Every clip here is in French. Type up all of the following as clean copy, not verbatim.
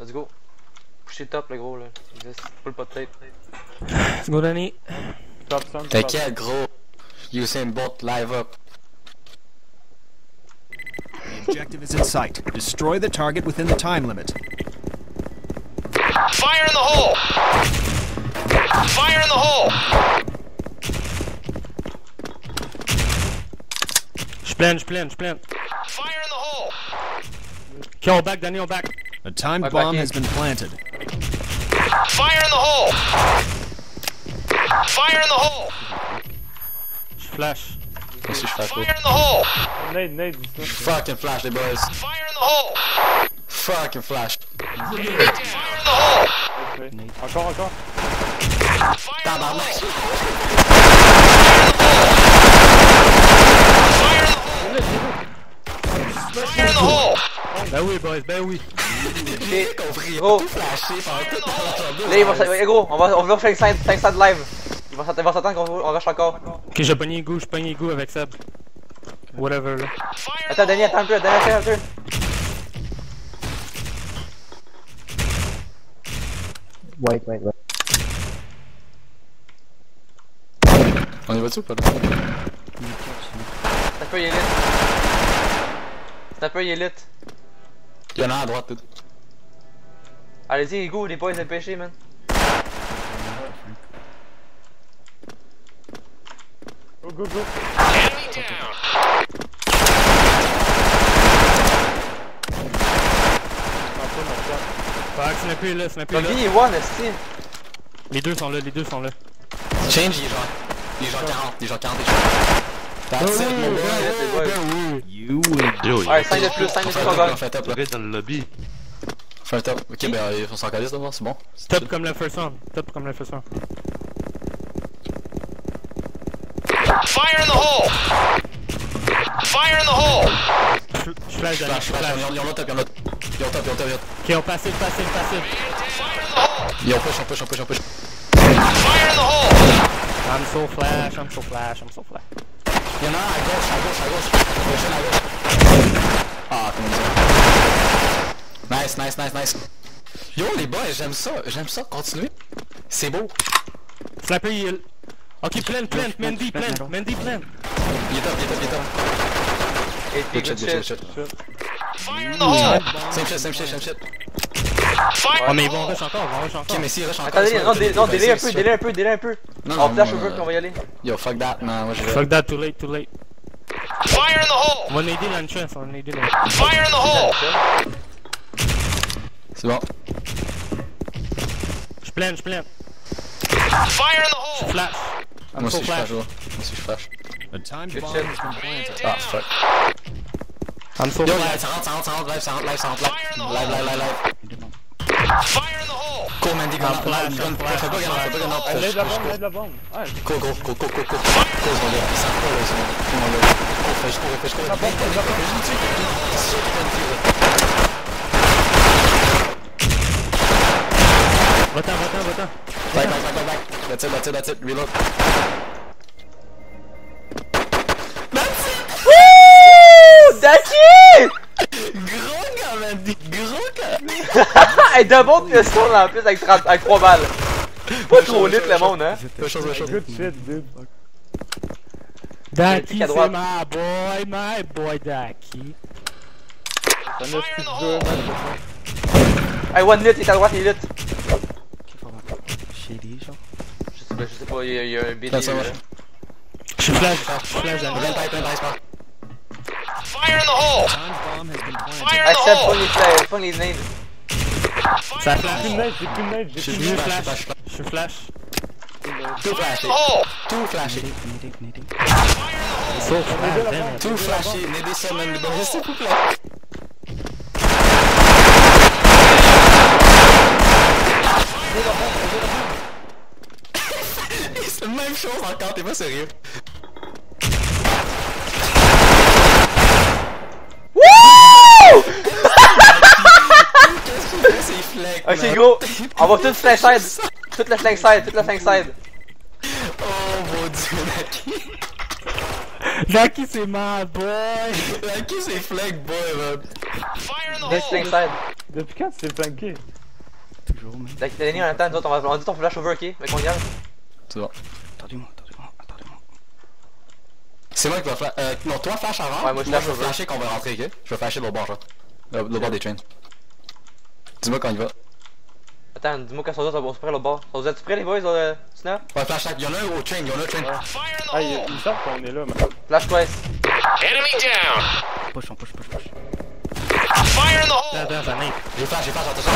Let's go. Pusher top le gros là. Pull pas de tape. Let's go Danny. T'inquiète gros. Usain Bolt live up. The objective is in sight. Destroy the target within the time limit. Fire in the hole! Fire in the hole! J'plane. Fire in the hole! Okay, on back, Danny, on back. A timed bomb has been planted. Fire in the hole! Fire in the hole! J'flash. Moi aussi je flash gros. Fire in the hole! Nade. Fucking flash les boys. Fire in the hole! Fucking flash. Fire in the hole! Encore. Tabarnak. Fire in the hole! Ben oui, boys, ben oui. J'ai compris. Gros. Tout flashé pendant tout le Là, il va. Eh, gros, on va faire 5 sides live. Il va s'attendre qu'on rush encore. Ok, j'ai pogné Ego, avec Seb. Whatever là. Attends, Danny, attends un peu. Wait. On y va dessus ou pas là? Snapper, il est lit. Snapper, il est lit. Y'en a à droite tout. Allez-y, go, les boys, dépêchez, man. Go. Enemy down! Fuck, snapper là. Lui, il est one, esti. Les deux sont là. Change, il est genre 40 déjà. That's it, mon boy. You win. Ouais, 5 de plus, on gagne. On fait top là. Dans le lobby. Fait un top. Ok, ben on s'en calisse d'abord, c'est bon. Top comme la first one. Fire in the hole! Fire in the hole! J'flash, Danny, j'flash. Y'en a top. Ok, on passive. Fire in the hole! Y'en push. Fire in the hole! I'm so flash. Y'en a à gauche. Prochaine à gauche. Ah, comment dire. Nice. Yo les boys, j'aime ça, continuez. C'est beau. Snapper, il est... Ok, plane, Mandy, plane. Il est top. Et puis, good shit. Fire in the hole! Same shit. Fire Oh in mais the ils vont hole! rush encore. Ok, mais si rush encore. Attendez, non, délai un peu. Non, On flash over, puis on va y aller. Yo, fuck that, man. Moi je vais. Fuck that, too late. Fire in the hole! On va nader l'entrance, Fire in the hole! C'est bon. J'plane. Fire in the hole! Flash. Moi I'm so aussi je flash. A timed Good bomb shit. has been planted. Ah, fuck. I'm so Yo, flash. ça rentre, live. Fire in the hole! Cool, Mandy, gun. Fais pas gun. Nade la bombe. Ouais. Go. Cause mon gars, ils savent pas là, c'est bon. Tout le monde là. Fais Va-t'en. Back. That's it. Reload. Wouh! Daki! Gros gars, Mandy. Hey, double pistol en plus avec 3 balles. Pas trop lit le monde, hein? Fais chose. Good shit, dude. Daki, à c'est droite. my boy Daki. Ça Fire in the hole! Hey, one lit, il est à droite, il est lit. Shady, genre. Je sais pas, il y a un BD. Ça va. Je suis flash, Danny. Plein pipe. Fire in the hole! Timed bomb has been planted. Fire in Hey, the Seb, hole! pogne les nades. Ça J'ai flash. plus de nade. Je suis flash. Tout flashé. Hole! Tout flashé. So flash, damn it. Tout flashé. N'aidez ça, man. Les boys, s'il vous plaît. C'est la même chose encore, t'es pas sérieux. Wouh! Qu'est-ce qu'il fait, ces flecs? Ok, man? gros, on va tout flank side. Toute la flank side. Oh mon dieu, Naki. Naki, c'est my boy. Naki, c'est flag boy, man. Fire in the Next hole! flank side. Depuis quand tu t'es flanqué? Toujours, man. Danny, en attendant, nous autres, on dit ton flash over, ok? Mais qu'on y aille. C'est bon. Attendez-moi. C'est moi qui va flash. Non, toi flash avant. Ouais, moi, je vais flash over. flasher quand on va rentrer, ok? Je vais flasher de l'autre bord, genre. Le bord des trains. Dis-moi quand il va. Attends, dis-moi quand sont on se prend le bord. Vous êtes prêts les boys, Snap? Ouais, flash, y'en a un au train, y'en a un train. Fire in the Ah, hole! il savent qu'on est là, man. Flash twice. Enemy down! Push. Fire in the hole! Attends, j'en ai. J'ai flash, attention.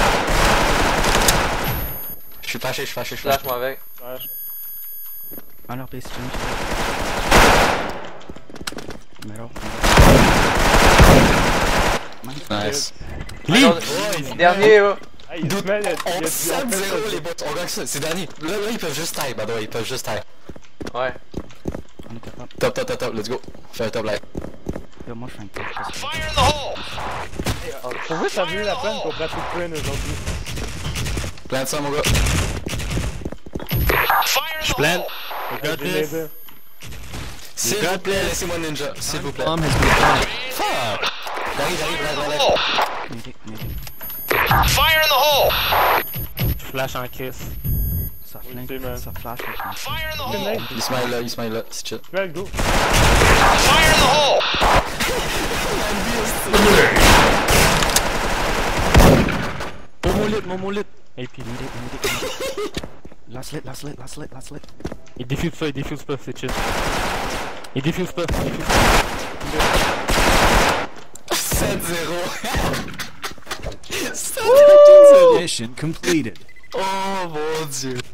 Je suis flashé. Flash moi avec. Ouais, On leur base change. Middle. Nice. Dernier, oh. Hey, il se met, On il 7-0 les bots, on gagne ça, c'est dernier. Là, ils peuvent juste taille, by the way, ils peuvent juste taille. Ouais. On est capable. Top, let's go. Fais un top light. Yo, moi je fais un top. Fire in the hole! Pour vous, ça a valu la peine qu'on pratique Twin aujourd'hui. Plante ça, mon gars. Fire in the Plan. hole! We got J'ai les this. deux. S'il vous plaît, laissez-moi ninja, s'il vous plaît. Bomb has been planted. Fuck! J'arrive. Hole! Medic. Fire in the hole! Flash en kiss. Ça Oui, flingue, c'est, man. ça flash. Fire in the Good hole! night. Il smile là, c'est chill. Well, go. Fire in the hole! Mon lit. Et puis, Last lit. il diffuse pas, c'est chill. Il diffuse pas. 7-0. Mission completed. Oh mon dieu.